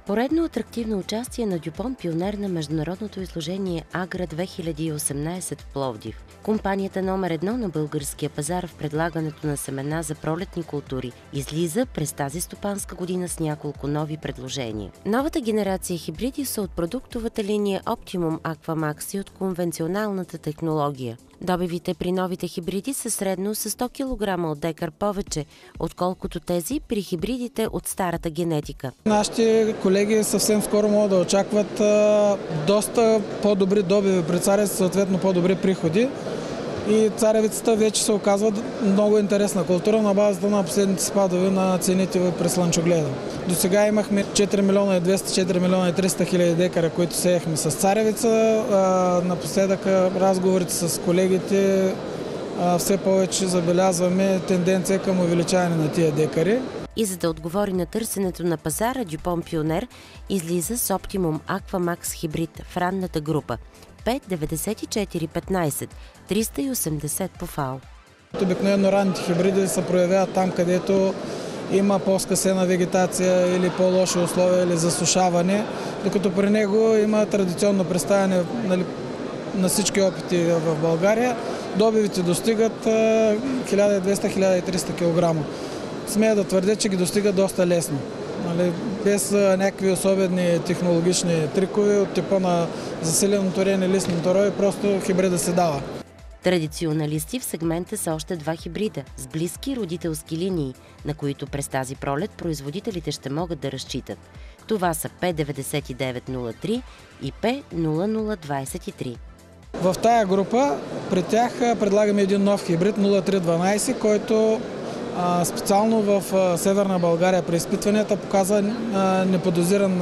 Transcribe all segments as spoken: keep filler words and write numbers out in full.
Поредно атрактивно участие на Дюпон пионер на международното изложение Агра две хиляди и осемнадесет в Пловдив. Компанията номер едно на българския пазар в предлагането на семена за пролетни култури излиза през тази стопанска година с няколко нови предложения. Новата генерация хибриди са от продуктовата линия Optimum Aquamax и от конвенционалната технология. Добивите при новите хибриди са средно с сто килограма от декар повече, отколкото тези при хибридите от старата генетика. Нашите колеги съвсем скоро могат да очакват а, доста по-добри добиви при царевица, съответно по-добри приходи. И царевицата вече се оказва много интересна култура на базата на последните спадове на цените при слънчогледа. До сега имахме четири милиона и двеста, четири милиона и триста хиляди декара, които сеяхме с царевица. Напоследък разговорите с колегите все повече забелязваме тенденция към увеличаване на тия декари. И за да отговори на търсенето на пазара, Дюпон пионер излиза с Optimum Aquamax хибрид в ранната група П деветдесет и четири петнадесет, триста и осемдесет по ФАО. Обикновено ранните хибриди се проявяват там, където има по-скъсена вегетация или по-лоши условия или засушаване, докато при него има традиционно представяне, нали, на всички опити в България. Добивите достигат хиляда и двеста до хиляда и триста килограма. Смея да твърдя, че ги достига доста лесно. Нали, без някакви особени технологични трикове от типа на засилено торение, листни торови, просто хибрида се дава. Традиционалисти в сегмента са още два хибрида с близки родителски линии, на които през тази пролет производителите ще могат да разчитат. Това са П деветдесет и девет нула три и П нула нула двадесет и три. В тая група при тях предлагаме един нов хибрид нула три дванадесет, който специално в Северна България при изпитванията показа неподозиран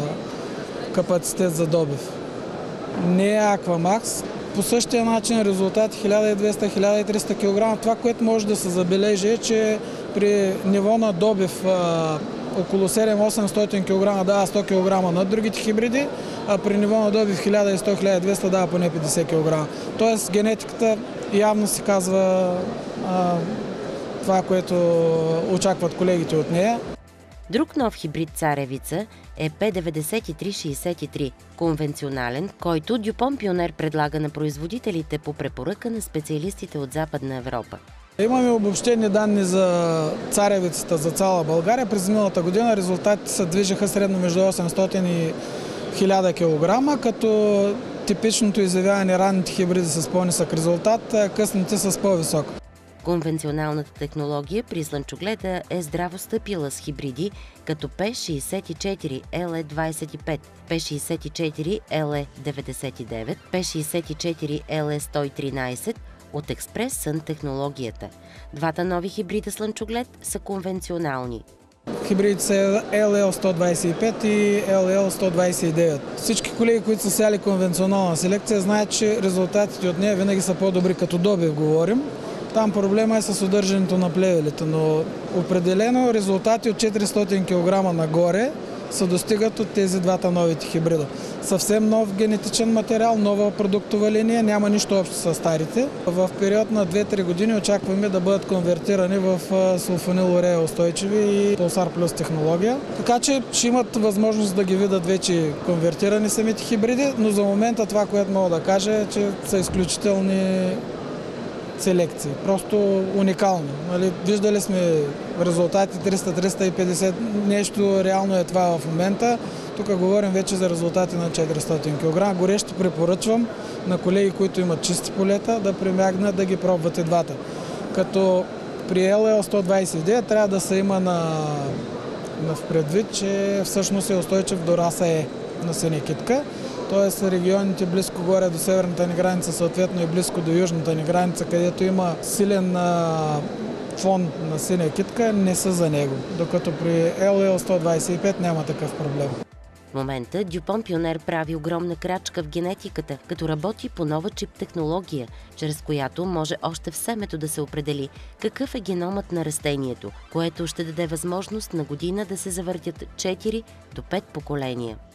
капацитет за добив. Не е Aquamax. По същия начин резултат хиляда и двеста до хиляда и триста килограма. Това, което може да се забележи, е, че при ниво на добив около седем до осемстотин килограма дава сто килограма над другите хибриди, а при ниво на добив хиляда и сто до хиляда и двеста дава поне петдесет килограма. Тоест генетиката явно си казва а, това, което очакват колегите от нея. Друг нов хибрид царевица е П деветдесет и три шейсет и три, конвенционален, който Дюпон пионер предлага на производителите по препоръка на специалистите от Западна Европа. Имаме обобщени данни за царевицата за цяла България. През миналата година резултатите се движиха средно между осемстотин и хиляда килограма, като типичното изявяване ранните хибриди с по-нисък резултат, късните с по-висок. Конвенционалната технология при слънчогледа е здраво стъпила с хибриди като П шейсет и четири Л Е двадесет и пет, П шейсет и четири Л Е деветдесет и девет, П шейсет и четири Л Е сто и тринадесет от Експрес Сън технологията. Двата нови хибрида слънчоглед са конвенционални. Хибридите са Л Л сто двадесет и пет и Л Л сто двадесет и девет. Всички колеги, които са сяли конвенционална селекция, знаят, че резултатите от нея винаги са по-добри, като добив говорим. Там проблема е с удържането на плевелите, но определено резултати от четиристотин килограма нагоре се достигат от тези двата новите хибрида. Съвсем нов генетичен материал, нова продуктова линия, няма нищо общо с старите. В период на две-три години очакваме да бъдат конвертирани в сулфонил-урея устойчиви и Pulsar Plus технология. Така че ще имат възможност да ги видят вече конвертирани самите хибриди, но за момента това, което мога да кажа, е, че са изключителни селекции. Просто уникално. Нали, виждали сме резултати триста до триста и петдесет. Нещо реално е това в момента. Тук говорим вече за резултати на четиристотин килограма. Горещо препоръчвам на колеги, които имат чисти полета, да примягнат да ги пробват и двата. Като при Л Л сто двадесет и девет трябва да се има на, на в предвид, че всъщност е устойчив до раса Е на синя китка. Тоест регионите близко горе до северната ни граница, съответно и близко до южната ни граница, където има силен а, фон на синя китка, не са за него. Докато при Л Л сто двадесет и пет няма такъв проблем. В момента Дюпон пионер прави огромна крачка в генетиката, като работи по нова чип технология, чрез която може още в семето да се определи какъв е геномът на растението, което ще даде възможност на година да се завъртят четири до пет поколения.